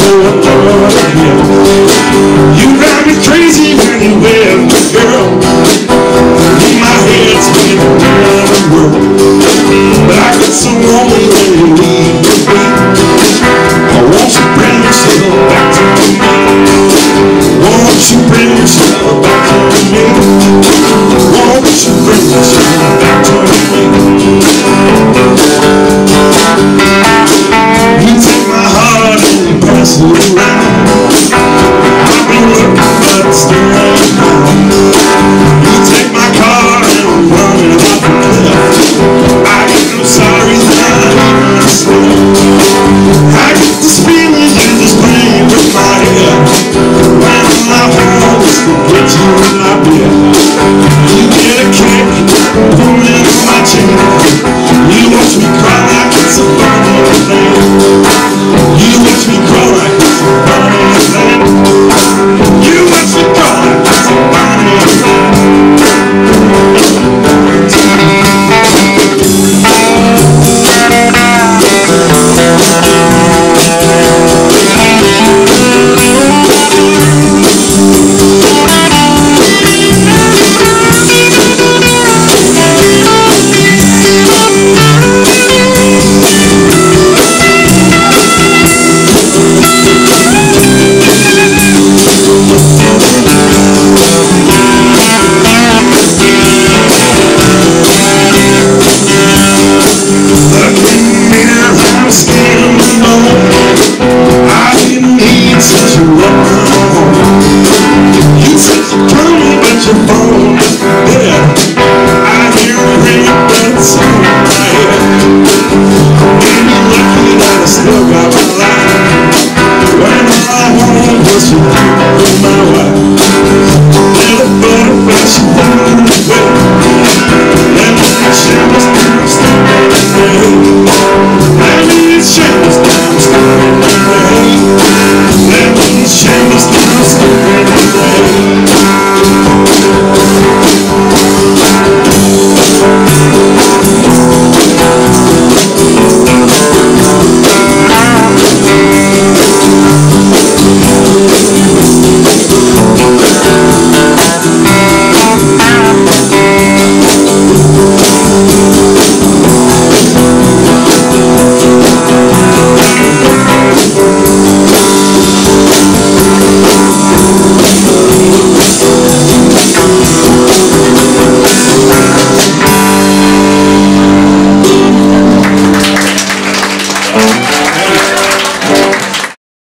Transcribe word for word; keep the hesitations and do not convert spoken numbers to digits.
You drive me crazy when you wear me, girl. In my head spinning around the world, but I get so lonely when you leave me. I want you bring yourself back to me. Won't you bring yourself back to me? Won't you bring yourself back to me? You take my heart and pass it around.